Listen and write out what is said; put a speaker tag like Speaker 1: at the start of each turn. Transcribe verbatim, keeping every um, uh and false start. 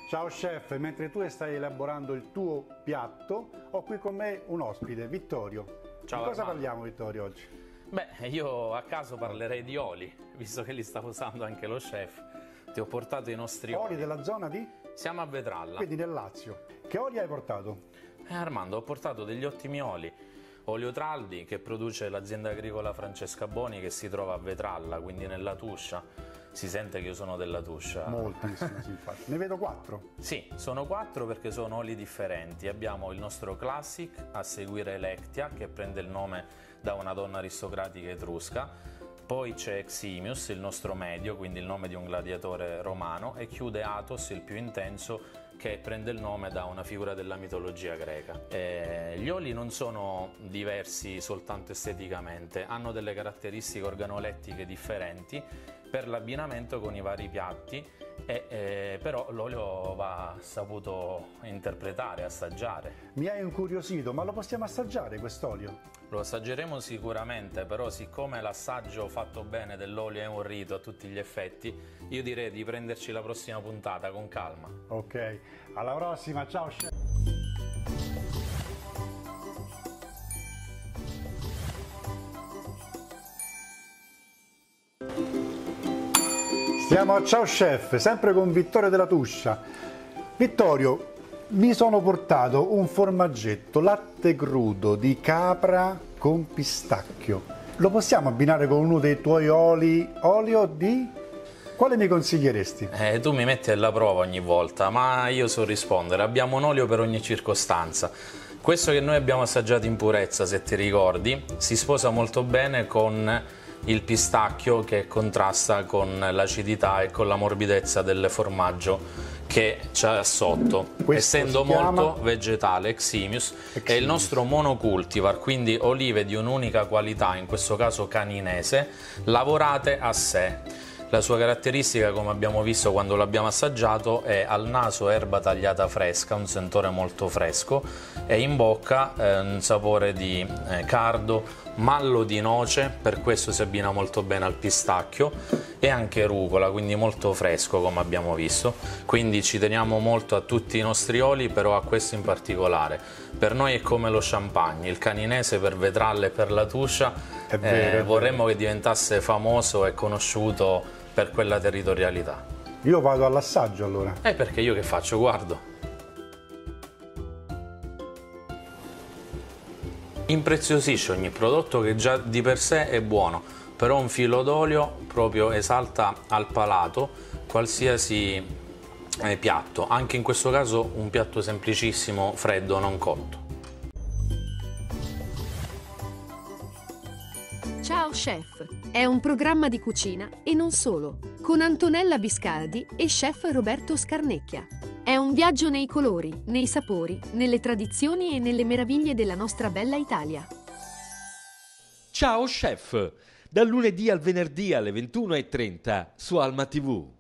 Speaker 1: Ciao chef, mentre tu stai elaborando il tuo piatto, ho qui con me un ospite, Vittorio.
Speaker 2: Ciao,
Speaker 1: di cosa
Speaker 2: Armando.
Speaker 1: parliamo, Vittorio, oggi?
Speaker 2: Beh, io a caso parlerei di oli, visto che li sta usando anche lo chef. Ti ho portato i nostri oli.
Speaker 1: Oli della zona di?
Speaker 2: Siamo a Vetralla.
Speaker 1: Quindi nel Lazio. Che oli hai portato?
Speaker 2: Eh, Armando, ho portato degli ottimi oli. Olio Traldi, che produce l'azienda agricola Francesca Boni, che si trova a Vetralla, quindi nella Tuscia. Si sente che io sono della Tuscia.
Speaker 1: Moltissimo, sì, infatti. Ne vedo quattro.
Speaker 2: Sì, sono quattro perché sono oli differenti. Abbiamo il nostro Classic, a seguire Electia, che prende il nome da una donna aristocratica etrusca. Poi c'è Eximius, il nostro medio, quindi il nome di un gladiatore romano, e chiude Athos, il più intenso, che prende il nome da una figura della mitologia greca. E gli oli non sono diversi soltanto esteticamente, hanno delle caratteristiche organolettiche differenti per l'abbinamento con i vari piatti, e, eh, però l'olio va saputo interpretare, assaggiare.
Speaker 1: Mi hai incuriosito, ma lo possiamo assaggiare quest'olio?
Speaker 2: Lo assaggeremo sicuramente, però siccome l'assaggio fatto bene dell'olio è un rito a tutti gli effetti, io direi di prenderci la prossima puntata con calma.
Speaker 1: Ok, alla prossima, ciao chef! Siamo a Ciao Chef, sempre con Vittorio della Tuscia. Vittorio, mi sono portato un formaggetto latte crudo di capra con pistacchio. Lo possiamo abbinare con uno dei tuoi oli? Olio di? Quale mi consiglieresti?
Speaker 2: Eh, tu mi metti alla prova ogni volta, ma io so rispondere. Abbiamo un olio per ogni circostanza. Questo che noi abbiamo assaggiato in purezza, se ti ricordi, si sposa molto bene con il pistacchio, che contrasta con l'acidità e con la morbidezza del formaggio che c'è sotto.
Speaker 1: Questo
Speaker 2: Essendo
Speaker 1: si chiama?
Speaker 2: molto vegetale, Eximius, è il nostro monocultivar, quindi olive di un'unica qualità, in questo caso caninese, lavorate a sé. La sua caratteristica, come abbiamo visto quando l'abbiamo assaggiato, è al naso erba tagliata fresca, un sentore molto fresco, e in bocca eh, un sapore di eh, cardo, mallo di noce, per questo si abbina molto bene al pistacchio, e anche rucola, quindi molto fresco come abbiamo visto. Quindi ci teniamo molto a tutti i nostri oli, però a questo in particolare. Per noi è come lo champagne, il caninese per Vetralla e per la Tuscia.
Speaker 1: È vero,
Speaker 2: eh,
Speaker 1: è
Speaker 2: vorremmo
Speaker 1: vero.
Speaker 2: che diventasse famoso e conosciuto per quella territorialità.
Speaker 1: Io vado all'assaggio allora.
Speaker 2: E perché io che faccio? Guardo. Impreziosisce ogni prodotto, che già di per sé è buono, però un filo d'olio proprio esalta al palato qualsiasi eh, piatto, anche in questo caso un piatto semplicissimo, freddo, non cotto.
Speaker 3: Ciao Chef è un programma di cucina e non solo, con Antonella Biscardi e chef Roberto Scarnecchia. È un viaggio nei colori, nei sapori, nelle tradizioni e nelle meraviglie della nostra bella Italia.
Speaker 4: Ciao Chef, dal lunedì al venerdì alle ventuno e trenta su Alma tivù.